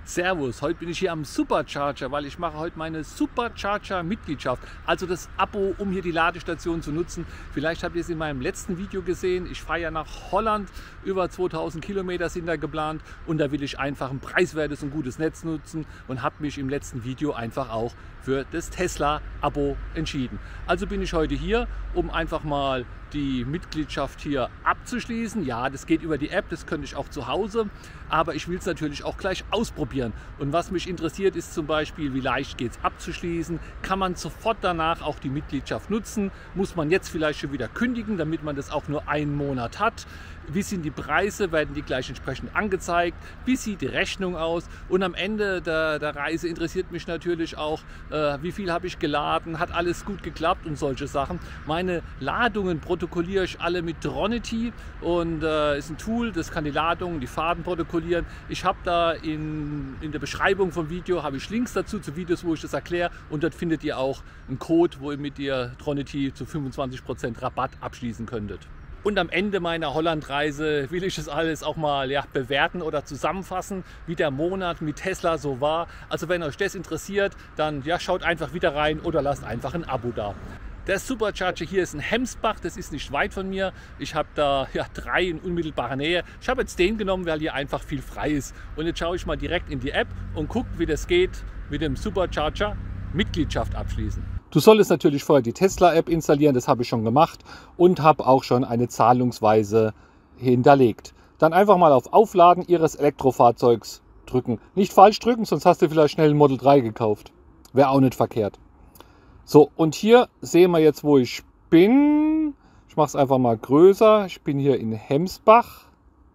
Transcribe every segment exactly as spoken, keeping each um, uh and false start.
Servus, heute bin ich hier am Supercharger, weil ich mache heute meine Supercharger-Mitgliedschaft, also das Abo, um hier die Ladestation zu nutzen. Vielleicht habt ihr es in meinem letzten Video gesehen, ich fahre ja nach Holland, über zweitausend Kilometer sind da geplant und da will ich einfach ein preiswertes und gutes Netz nutzen und habe mich im letzten Video einfach auch für das Tesla-Abo entschieden. Also bin ich heute hier, um einfach mal die Mitgliedschaft hier abzuschließen. Ja, das geht über die App, das könnte ich auch zu Hause, aber ich will es natürlich auch gleich ausprobieren. Und was mich interessiert ist zum Beispiel, wie leicht geht es abzuschließen? Kann man sofort danach auch die Mitgliedschaft nutzen? Muss man jetzt vielleicht schon wieder kündigen, damit man das auch nur einen Monat hat? Wie sind die Preise? Werden die gleich entsprechend angezeigt? Wie sieht die Rechnung aus? Und am Ende der, der Reise interessiert mich natürlich auch, äh, wie viel habe ich geladen? Hat alles gut geklappt und solche Sachen. Meine Ladungen protokolliere ich alle mit Tronity und äh, ist ein Tool, das kann die Ladungen, die Fahrten protokollieren. Ich habe da in, in der Beschreibung vom Video habe ich Links dazu zu Videos, wo ich das erkläre, und dort findet ihr auch einen Code, wo ihr mit ihr Tronity zu fünfundzwanzig Prozent Rabatt abschließen könntet. Und am Ende meiner Hollandreise will ich das alles auch mal ja, bewerten oder zusammenfassen, wie der Monat mit Tesla so war. Also wenn euch das interessiert, dann ja, schaut einfach wieder rein oder lasst einfach ein Abo da. Der Supercharger hier ist in Hemsbach, das ist nicht weit von mir. Ich habe da ja, drei in unmittelbarer Nähe. Ich habe jetzt den genommen, weil hier einfach viel frei ist. Und jetzt schaue ich mal direkt in die App und gucke, wie das geht mit dem Supercharger Mitgliedschaft abschließen. Du solltest natürlich vorher die Tesla-App installieren, das habe ich schon gemacht und habe auch schon eine Zahlungsweise hinterlegt. Dann einfach mal auf Aufladen Ihres Elektrofahrzeugs drücken. Nicht falsch drücken, sonst hast du vielleicht schnell ein Model drei gekauft. Wäre auch nicht verkehrt. So, und hier sehen wir jetzt, wo ich bin. Ich mache es einfach mal größer. Ich bin hier in Hemsbach.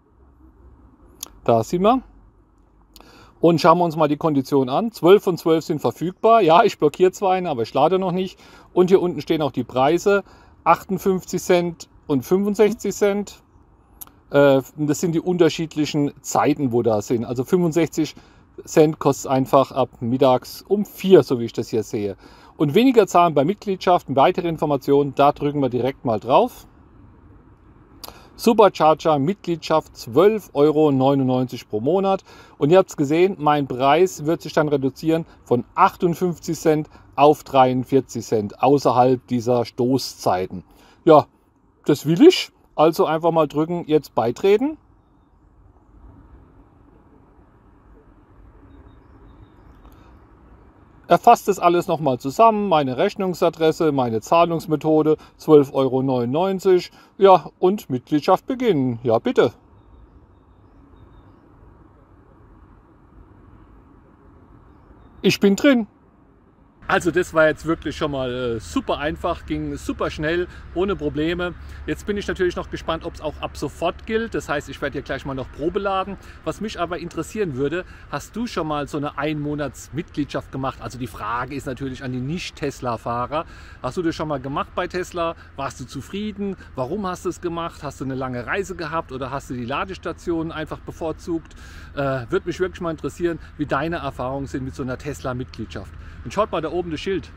Da sind wir. Und schauen wir uns mal die Konditionen an. zwölf von zwölf sind verfügbar. Ja, ich blockiere zwar einen, aber ich lade noch nicht. Und hier unten stehen auch die Preise. achtundfünfzig Cent und fünfundsechzig Cent. Äh, das sind die unterschiedlichen Zeiten, wo da sind. Also fünfundsechzig Cent kostet einfach ab mittags um vier, so wie ich das hier sehe. Und weniger zahlen bei Mitgliedschaften. Weitere Informationen, da drücken wir direkt mal drauf. Supercharger Mitgliedschaft zwölf Euro neunundneunzig pro Monat. Und ihr habt es gesehen, mein Preis wird sich dann reduzieren von achtundfünfzig Cent auf dreiundvierzig Cent außerhalb dieser Stoßzeiten. Ja, das will ich. Also einfach mal drücken, jetzt beitreten. Erfasst das alles nochmal zusammen, meine Rechnungsadresse, meine Zahlungsmethode, zwölf Euro neunundneunzig, ja, und Mitgliedschaft beginnen. Ja, bitte. Ich bin drin. Also das war jetzt wirklich schon mal äh, super einfach, ging super schnell, ohne Probleme. Jetzt bin ich natürlich noch gespannt, ob es auch ab sofort gilt. Das heißt, ich werde hier gleich mal noch Probe laden. Was mich aber interessieren würde, hast du schon mal so eine Einmonats-Mitgliedschaft gemacht? Also die Frage ist natürlich an die Nicht-Tesla-Fahrer. Hast du das schon mal gemacht bei Tesla? Warst du zufrieden? Warum hast du es gemacht? Hast du eine lange Reise gehabt oder hast du die Ladestationen einfach bevorzugt? Äh, würde mich wirklich mal interessieren, wie deine Erfahrungen sind mit so einer Tesla-Mitgliedschaft. Und schaut mal da oben das Schild.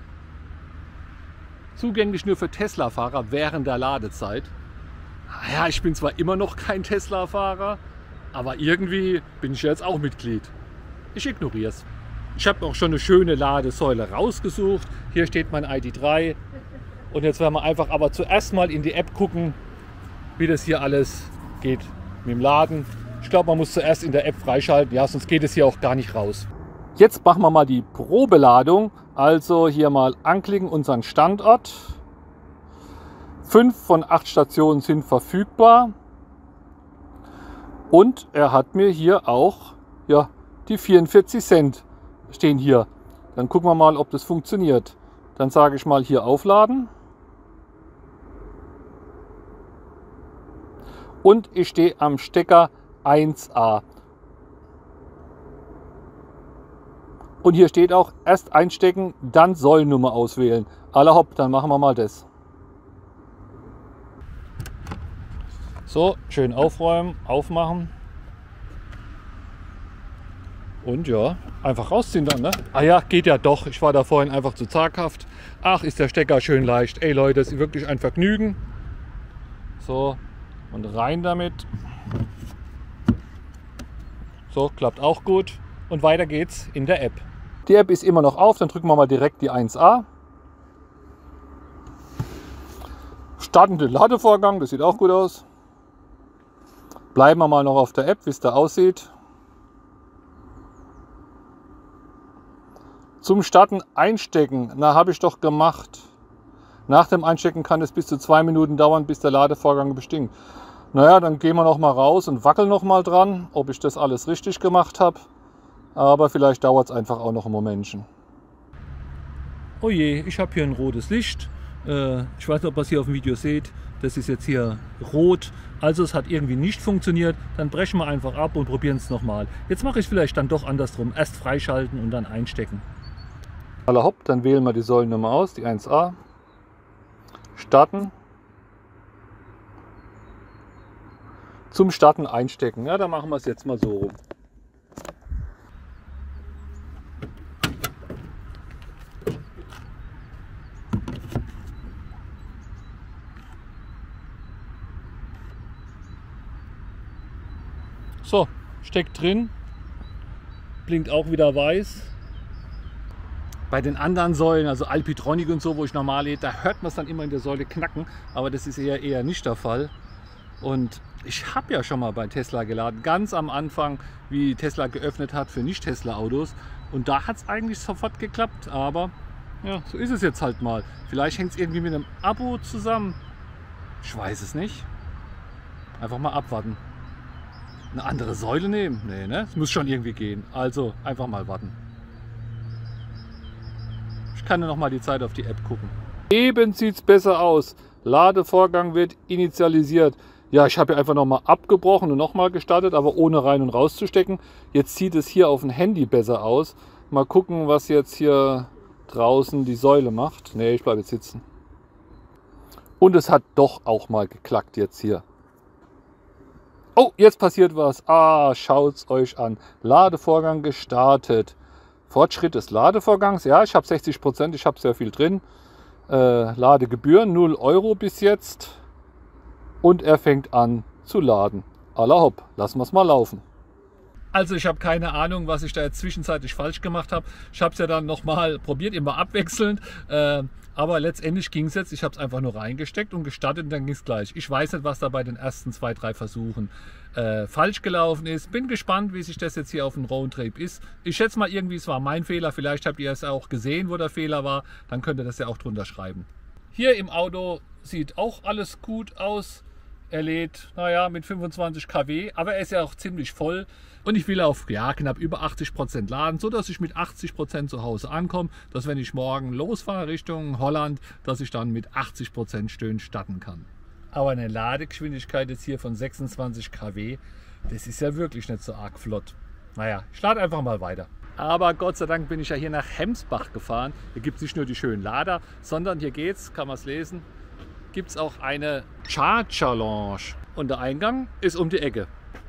Zugänglich nur für Tesla-Fahrer während der Ladezeit. Ja, ich bin zwar immer noch kein Tesla-Fahrer, aber irgendwie bin ich jetzt auch Mitglied. Ich ignoriere es. Ich habe auch schon eine schöne Ladesäule rausgesucht. Hier steht mein I D drei. Und jetzt werden wir einfach aber zuerst mal in die App gucken, wie das hier alles geht mit dem Laden. Ich glaube, man muss zuerst in der App freischalten, ja, sonst geht es hier auch gar nicht raus. Jetzt machen wir mal die Probeladung. Also hier mal anklicken, unseren Standort. Fünf von acht Stationen sind verfügbar. Und er hat mir hier auch ja, die vierundvierzig Cent stehen hier. Dann gucken wir mal, ob das funktioniert. Dann sage ich mal hier aufladen. Und ich stehe am Stecker eins a. Und hier steht auch, erst einstecken, dann Säulennummer auswählen. Alla hopp, dann machen wir mal das. So, schön aufräumen, aufmachen. Und ja, einfach rausziehen dann, ne? Ah ja, geht ja doch. Ich war da vorhin einfach zu zaghaft. Ach, ist der Stecker schön leicht. Ey Leute, das ist wirklich ein Vergnügen. So, und rein damit. So, klappt auch gut. und weiter geht's in der App. Die App ist immer noch auf, dann drücken wir mal direkt die eins a. Starten den Ladevorgang, das sieht auch gut aus. Bleiben wir mal noch auf der App, wie es da aussieht. Zum Starten einstecken, na, habe ich doch gemacht. Nach dem Einstecken kann es bis zu zwei Minuten dauern, bis der Ladevorgang bestimmt. Naja, dann gehen wir noch mal raus und wackeln noch mal dran, ob ich das alles richtig gemacht habe. Aber vielleicht dauert es einfach auch noch einen Momentchen. Oh je, ich habe hier ein rotes Licht. Ich weiß nicht, ob ihr es hier auf dem Video seht. Das ist jetzt hier rot. Also es hat irgendwie nicht funktioniert. Dann brechen wir einfach ab und probieren es nochmal. Jetzt mache ich vielleicht dann doch andersrum. Erst freischalten und dann einstecken. Aller hopp, dann wählen wir die Säulennummer aus, die eins a. Starten. Zum Starten einstecken. Ja, dann machen wir es jetzt mal so rum. So, steckt drin, blinkt auch wieder weiß. Bei den anderen Säulen, also Alpitronic und so, wo ich normal lädt, da hört man es dann immer in der Säule knacken, aber das ist eher, eher nicht der Fall. Und ich habe ja schon mal bei Tesla geladen, ganz am Anfang, wie Tesla geöffnet hat für Nicht-Tesla-Autos. Und da hat es eigentlich sofort geklappt, aber ja, so ist es jetzt halt mal. Vielleicht hängt es irgendwie mit einem Abo zusammen. Ich weiß es nicht. Einfach mal abwarten. Eine andere Säule nehmen? Nee, ne? Es muss schon irgendwie gehen. Also einfach mal warten. Ich kann ja noch mal die Zeit auf die App gucken. Eben sieht es besser aus. Ladevorgang wird initialisiert. Ja, ich habe hier einfach noch mal abgebrochen und noch mal gestartet, aber ohne rein und raus zu stecken. Jetzt sieht es hier auf dem Handy besser aus. Mal gucken, was jetzt hier draußen die Säule macht. Ne, ich bleibe jetzt sitzen. Und es hat doch auch mal geklackt jetzt hier. Oh, jetzt passiert was. Ah, schaut's euch an. Ladevorgang gestartet. Fortschritt des Ladevorgangs. Ja, ich habe sechzig Prozent, ich habe sehr viel drin. Äh, Ladegebühren null Euro bis jetzt. Und er fängt an zu laden. Alla hopp, lassen wir es mal laufen. Also ich habe keine Ahnung, was ich da jetzt zwischenzeitlich falsch gemacht habe. Ich habe es ja dann nochmal probiert, immer abwechselnd. Äh, aber letztendlich ging es jetzt. Ich habe es einfach nur reingesteckt und gestartet und dann ging es gleich. Ich weiß nicht, was da bei den ersten zwei, drei Versuchen äh, falsch gelaufen ist. Bin gespannt, wie sich das jetzt hier auf dem Roundtrip ist. Ich schätze mal irgendwie, es war mein Fehler. Vielleicht habt ihr es auch gesehen, wo der Fehler war. Dann könnt ihr das ja auch drunter schreiben. Hier im Auto sieht auch alles gut aus. Er lädt, naja, mit fünfundzwanzig Kilowatt, aber er ist ja auch ziemlich voll. Und ich will auf ja, knapp über achtzig Prozent laden, so dass ich mit achtzig Prozent zu Hause ankomme, dass wenn ich morgen losfahre Richtung Holland, dass ich dann mit achtzig Prozent schön starten kann. Aber eine Ladegeschwindigkeit jetzt hier von sechsundzwanzig Kilowatt, das ist ja wirklich nicht so arg flott. Naja, ich lade einfach mal weiter. Aber Gott sei Dank bin ich ja hier nach Hemsbach gefahren. Hier gibt es nicht nur die schönen Lader, sondern hier geht's, kann man es lesen, gibt es auch eine Charger Lounge. Und der Eingang ist um die Ecke.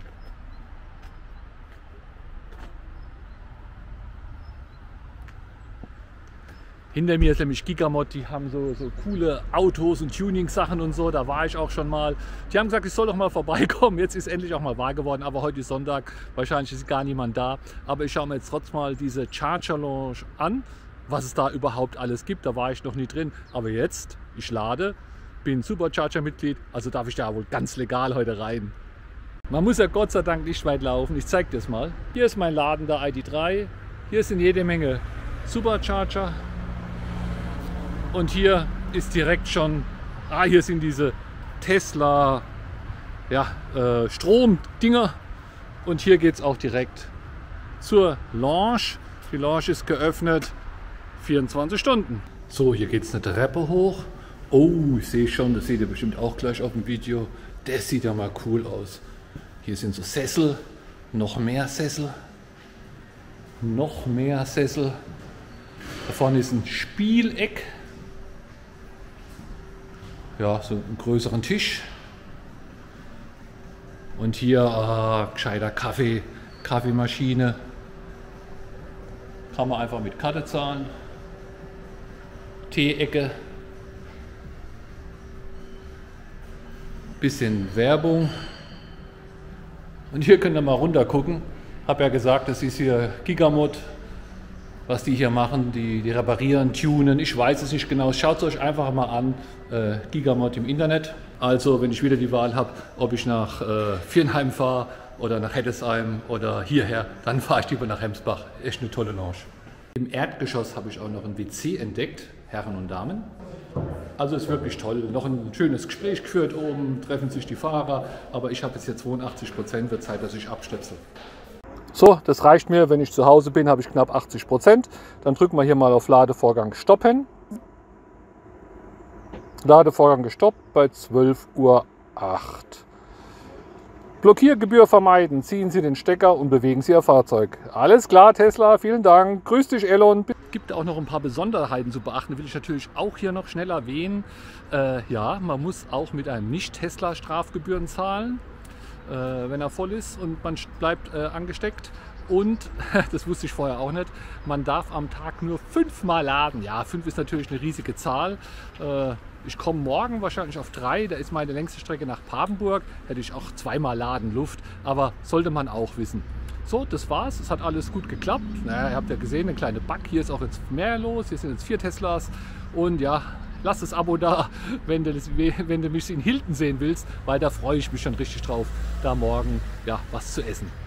Hinter mir ist nämlich Gigamod, die haben so, so coole Autos und Tuning-Sachen und so, da war ich auch schon mal. Die haben gesagt, ich soll doch mal vorbeikommen, jetzt ist endlich auch mal wahr geworden, aber heute ist Sonntag, wahrscheinlich ist gar niemand da. Aber ich schaue mir jetzt trotzdem mal diese Charger Lounge an, was es da überhaupt alles gibt, da war ich noch nie drin. Aber jetzt, ich lade, bin Supercharger-Mitglied, also darf ich da wohl ganz legal heute rein. Man muss ja Gott sei Dank nicht weit laufen, ich zeige das mal. Hier ist mein Laden, der I D drei, hier sind jede Menge Supercharger. Und hier ist direkt schon, ah, hier sind diese Tesla ja, äh, Stromdinger. Und hier geht es auch direkt zur Lounge. Die Lounge ist geöffnet vierundzwanzig Stunden. So, hier geht es eine Treppe hoch. Oh, ich sehe schon, das seht ihr bestimmt auch gleich auf dem Video. Das sieht ja mal cool aus. Hier sind so Sessel, noch mehr Sessel, noch mehr Sessel. Da vorne ist ein Spieleck. Ja, so einen größeren Tisch. Und hier äh, gescheiter Kaffee, Kaffeemaschine. Kann man einfach mit Karte zahlen. Tee-Ecke. Bisschen Werbung. Und hier könnt ihr mal runter gucken. Habe ja gesagt, das ist hier Gigamod, was die hier machen, die, die reparieren, tunen, ich weiß es nicht genau, schaut es euch einfach mal an, äh, Gigamod im Internet. Also wenn ich wieder die Wahl habe, ob ich nach äh, Viernheim fahre oder nach Heddesheim oder hierher, dann fahre ich lieber nach Hemsbach, echt eine tolle Lounge. Im Erdgeschoss habe ich auch noch ein W C entdeckt, Herren und Damen. Also ist wirklich toll, noch ein schönes Gespräch geführt oben, treffen sich die Fahrer, aber ich habe jetzt hier zweiundachtzig Prozent, wird Zeit, dass ich abstöpsel. So, das reicht mir, wenn ich zu Hause bin, habe ich knapp achtzig Prozent. Dann drücken wir hier mal auf Ladevorgang stoppen. Ladevorgang gestoppt bei zwölf Uhr acht. Blockiergebühr vermeiden. Ziehen Sie den Stecker und bewegen Sie Ihr Fahrzeug. Alles klar, Tesla, vielen Dank. Grüß dich, Elon. Es gibt auch noch ein paar Besonderheiten zu beachten, will ich natürlich auch hier noch schnell erwähnen. Äh, ja, man muss auch mit einem Nicht-Tesla Strafgebühren zahlen, äh, wenn er voll ist und man bleibt äh, angesteckt. Und, das wusste ich vorher auch nicht, man darf am Tag nur fünfmal laden. Ja, fünf ist natürlich eine riesige Zahl. Äh, ich komme morgen wahrscheinlich auf drei, da ist meine längste Strecke nach Papenburg. Hätte ich auch zweimal laden Luft, aber sollte man auch wissen. So, das war's. Es hat alles gut geklappt. Naja, ihr habt ja gesehen, eine kleine Bug. Hier ist auch jetzt mehr los. Hier sind jetzt vier Teslas. Und ja, lass das Abo da, wenn du, das, wenn du mich in Hilton sehen willst, weil da freue ich mich schon richtig drauf, da morgen ja, was zu essen.